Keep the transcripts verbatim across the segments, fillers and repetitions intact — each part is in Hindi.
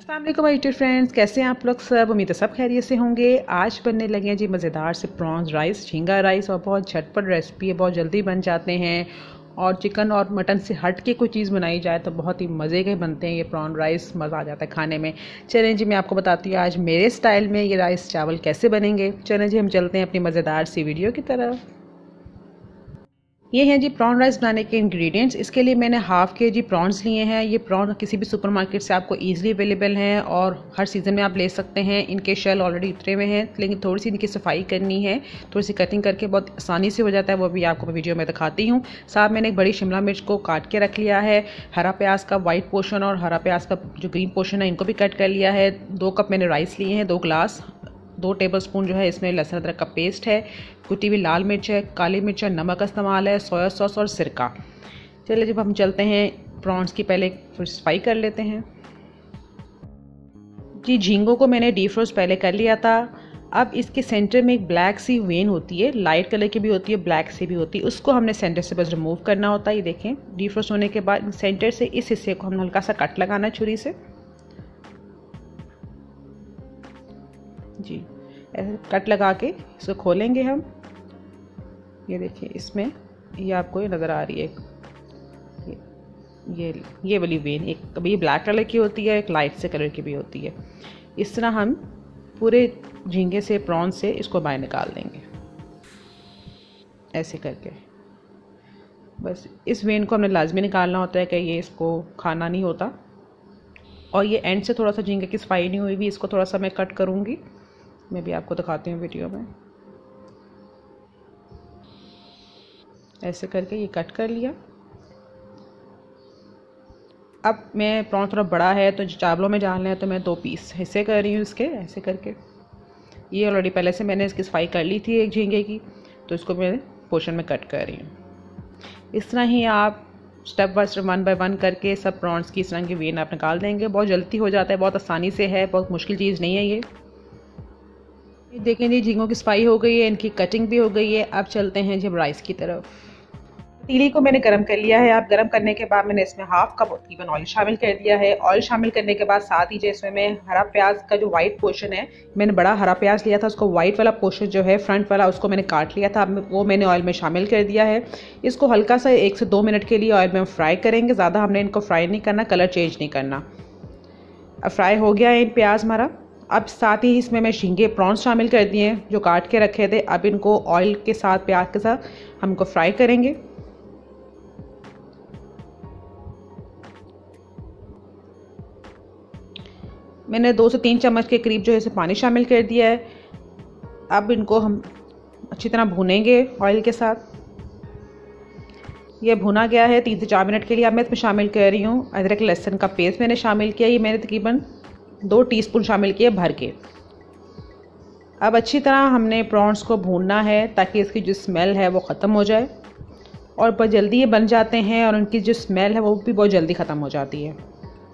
अस्सलाम वालेकुम माय डियर फ्रेंड्स, कैसे हैं आप लोग सब। उम्मीद है सब खैरियत से होंगे। आज बनने लगे हैं जी मज़ेदार से प्रॉन्स राइस, झींगा राइस। और बहुत झटपट रेसिपी है, बहुत जल्दी बन जाते हैं। और चिकन और मटन से हट के कोई चीज़ बनाई जाए तो बहुत ही मज़े के बनते हैं ये प्रॉन राइस। मज़ा आ जाता है खाने में। चलें जी, मैं आपको बताती हूँ आज मेरे स्टाइल में ये राइस चावल कैसे बनेंगे। चलें जी, हम चलते हैं अपनी मज़ेदार सी वीडियो की तरफ। ये हैं जी प्रॉन राइस बनाने के इंग्रेडिएंट्स। इसके लिए मैंने हाफ़ के जी प्रॉन्स लिए हैं। ये प्रॉन किसी भी सुपरमार्केट से आपको इजीली अवेलेबल हैं और हर सीज़न में आप ले सकते हैं। इनके शेल ऑलरेडी उतरे हुए हैं, लेकिन थोड़ी सी इनकी सफाई करनी है, थोड़ी सी कटिंग करके बहुत आसानी से हो जाता है। वो भी आपको वीडियो में दिखाती हूँ। साथ मैंने एक बड़ी शिमला मिर्च को काट के रख लिया है। हरा प्याज का वाइट पोर्शन और हरा प्याज का जो ग्रीन पोर्शन है इनको भी कट कर लिया है। दो कप मैंने राइस लिए हैं, दो गिलास। दो टेबलस्पून जो है इसमें लहसुन अदरक का पेस्ट है, कुटी हुई लाल मिर्च है, काली मिर्च है, नमक का इस्तेमाल है, सोया सॉस और सिरका। चलिए जब हम चलते हैं प्रॉन्स की पहले फ्राई कर लेते हैं जी। झींगों को मैंने डीप फ्रोस्ट पहले कर लिया था। अब इसके सेंटर में एक ब्लैक सी वेन होती है, लाइट कलर की भी होती है, ब्लैक सी भी होती है। उसको हमने सेंटर से बस रिमूव करना होता है। ये देखें, डीप फ्रोस्ट होने के बाद सेंटर से इस हिस्से को हमने हल्का सा कट लगाना है छुरी से जी। ऐसे कट लगा के इसको खोलेंगे हम। ये देखिए, इसमें ये आपको ये नज़र आ रही है ये ये ये वाली वेन। एक कभी ये ब्लैक कलर की होती है, एक लाइट से कलर की भी होती है। इस तरह हम पूरे झींगे से, प्रॉन से इसको बाहर निकाल देंगे ऐसे करके। बस इस वेन को हमने लाजमी निकालना होता है कि ये इसको खाना नहीं होता। और ये एंड से थोड़ा सा झींगे की सफाई नहीं हुई भी, इसको थोड़ा सा मैं कट करूँगी। मैं भी आपको दिखाती हूँ वीडियो में। ऐसे करके ये कट कर लिया। अब मैं प्रॉन थोड़ा बड़ा है तो चावलों में डालना है तो मैं दो पीस हिस्से कर रही हूँ इसके, ऐसे करके। ये ऑलरेडी पहले से मैंने इसकी सफाई कर ली थी एक झींगे की, तो इसको मैं पोर्शन में कट कर रही हूँ। इस तरह ही आप step by step one by one करके सब प्रॉन्स की इस तरह की वेन आप निकाल देंगे। बहुत जल्दी हो जाता है, बहुत आसानी से है, बहुत मुश्किल चीज़ नहीं है ये। देखें जी, झींगों की सफाई हो गई है, इनकी कटिंग भी हो गई है। अब चलते हैं जब राइस की तरफ। पतीली को मैंने गरम कर लिया है। आप गरम करने के बाद मैंने इसमें हाफ कप तकरीबन ऑयल शामिल कर दिया है। ऑयल शामिल करने के बाद साथ ही जो इसमें मैं हरा प्याज का जो वाइट पोर्शन है, मैंने बड़ा हरा प्याज लिया था, उसको वाइट वाला पोर्शन जो है फ्रंट वाला, उसको मैंने काट लिया था। वो मैंने ऑयल में शामिल कर दिया है। इसको हल्का सा एक से दो मिनट के लिए ऑयल में हम फ्राई करेंगे। ज़्यादा हमने इनको फ्राई नहीं करना, कलर चेंज नहीं करना। अब फ्राई हो गया है प्याज हमारा। अब साथ ही इसमें मैं झींगे प्रॉन्स शामिल कर दिए हैं जो काट के रखे थे। अब इनको ऑयल के साथ, प्याज के साथ हम इनको फ्राई करेंगे। मैंने दो से तीन चम्मच के करीब जो है इसे पानी शामिल कर दिया है। अब इनको हम अच्छी तरह भूनेंगे ऑयल के साथ। ये भुना गया है तीन से चार मिनट के लिए। अब मैं इसमें शामिल कर रही हूँ अदरक लहसुन का पेस्ट मैंने शामिल किया। ये मैंने तकरीबन दो टीस्पून शामिल किए भर के। अब अच्छी तरह हमने प्रॉन्स को भूनना है ताकि इसकी जो स्मेल है वो ख़त्म हो जाए। और बहुत जल्दी ये बन जाते हैं और उनकी जो स्मेल है वो भी बहुत जल्दी ख़त्म हो जाती है।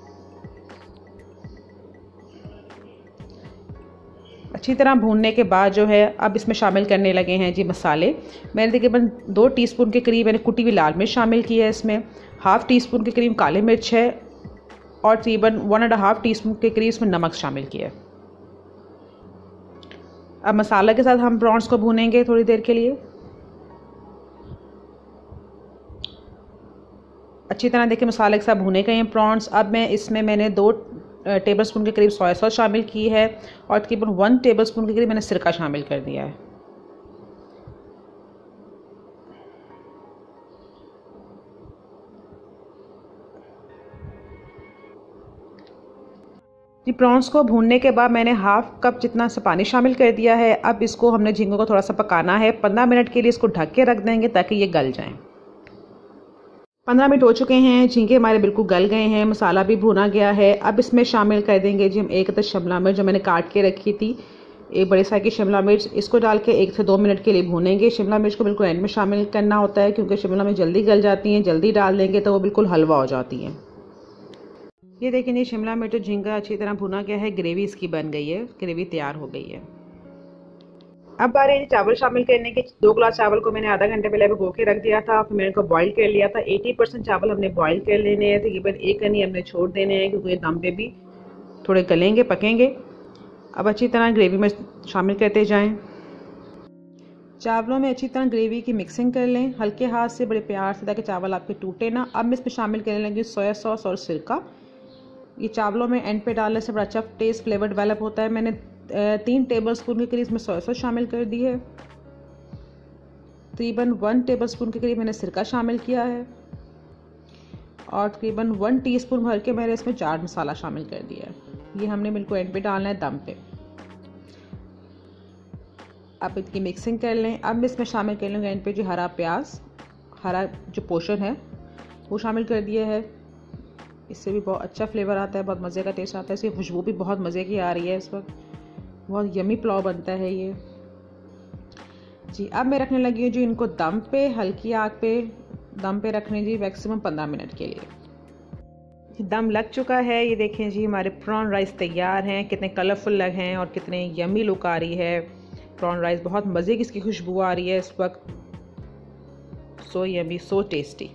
अच्छी तरह भूनने के बाद जो है अब इसमें शामिल करने लगे हैं जी मसाले। मैंने तकरीबन दो टीस्पून के करीब मैंने कुटी हुई लाल मिर्च शामिल की है। इसमें हाफ़ टी स्पून के करीब काली मिर्च है और तकरीबन one and half teaspoon के करीब इसमें नमक शामिल किया है। अब मसाला के साथ हम प्रॉन्स को भूनेंगे थोड़ी देर के लिए। अच्छी तरह देखिए मसाले के साथ भुने गए हैं प्रॉन्स। अब मैं इसमें मैंने दो टेबलस्पून के करीब सोया सॉस शामिल की है और तकरीबन वन टेबलस्पून के करीब मैंने सिरका शामिल कर दिया है। जी प्रॉन्स को भूनने के बाद मैंने हाफ कप जितना सा पानी शामिल कर दिया है। अब इसको हमने झींगों को थोड़ा सा पकाना है। पंद्रह मिनट के लिए इसको ढक के रख देंगे ताकि ये गल जाएं। पंद्रह मिनट हो चुके हैं, झींगे हमारे बिल्कुल गल गए हैं, मसाला भी भुना गया है। अब इसमें शामिल कर देंगे जी हम एक तो शिमला मिर्च जो मैंने काट के रखी थी, एक बड़े साइज की शिमला मिर्च। इसको डाल के एक से दो मिनट के लिए भूनेंगे। शिमला मिर्च को बिल्कुल एंड में शामिल करना होता है क्योंकि शिमला मिर्च जल्दी गल जाती हैं। जल्दी डाल देंगे तो वो बिल्कुल हलवा हो जाती हैं। ये देखें ये शिमला मिर्च और झींगा अच्छी तरह भुना गया है, ग्रेवी इसकी बन गई है, ग्रेवी तैयार हो गई है। अब बारी है चावल शामिल करने के। दो गिलास चावल को मैंने आधा घंटे पहले भिगो के रख दिया था, फिर मैंने इनको बॉईल कर लिया था। अस्सी परसेंट चावल हमने बॉईल कर लेने हैं, तकरीबन एक कनी हमने छोड़ देने हैं क्योंकि दम पे भी थोड़े गलेंगे, पकेंगे। अब अच्छी तरह ग्रेवी में शामिल करते जाएं। चावलों में अच्छी तरह ग्रेवी की मिक्सिंग कर लें, हल्के हाथ से, बड़े प्यार से, ताकि चावल आपके टूटे ना। अब मैं इसमें शामिल करने लगी सोया सॉस और सिरका। ये चावलों में एंड पे डालने से बड़ा अच्छा टेस्ट फ्लेवर डेवलप होता है। मैंने तीन टेबल स्पून के करीब इसमें सोया सॉस शामिल कर दी है। तकरीबन वन टेबल स्पून के करीब मैंने सिरका शामिल किया है और तकरीबन वन टीस्पून भर के मैंने इसमें चाट मसाला शामिल कर दिया है। ये हमने बिल्कुल एंड पे डालना है, दम पे। अब इसकी मिक्सिंग कर लें। अब मैं इसमें शामिल कर लूँगा एंड पे जो हरा प्याज, हरा जो पोर्शन है वो शामिल कर दिया है। इससे भी बहुत अच्छा फ्लेवर आता है, बहुत मज़े का टेस्ट आता है। इसकी खुशबू भी बहुत मज़े की आ रही है इस वक्त। बहुत यमी पुलाव बनता है ये जी। अब मैं रखने लगी हूँ जी इनको दम पे, हल्की आग पे दम पे रखने जी मैक्सिमम पंद्रह मिनट के लिए। दम लग चुका है, ये देखें जी हमारे प्रॉन राइस तैयार हैं। कितने कलरफुल लग हैं और कितने यमी लुक आ रही है प्रॉन राइस। बहुत मज़े की इसकी खुशबू आ रही है इस वक्त। So yummy, so tasty.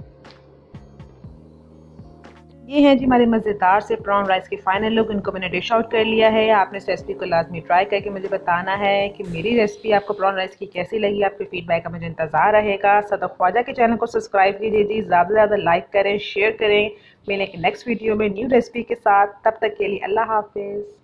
ये हैं जी हमारे मज़ेदार से प्रॉन राइस के फाइनल लुक। इनको मैंने डिश आउट कर लिया है। आपने इस रेसिपी को लाजमी ट्राई करके मुझे बताना है कि मेरी रेसिपी आपको प्रॉन राइस की कैसी लगी। आपके फीडबैक का मुझे इंतज़ार रहेगा। सदा ख्वाजा के चैनल को सब्सक्राइब कीजिए जी, ज़्यादा से ज़्यादा लाइक करें, शेयर करें। मिलेंगे नेक्स्ट वीडियो में न्यू रेसिपी के साथ। तब तक के लिए अल्लाह हाफिज़।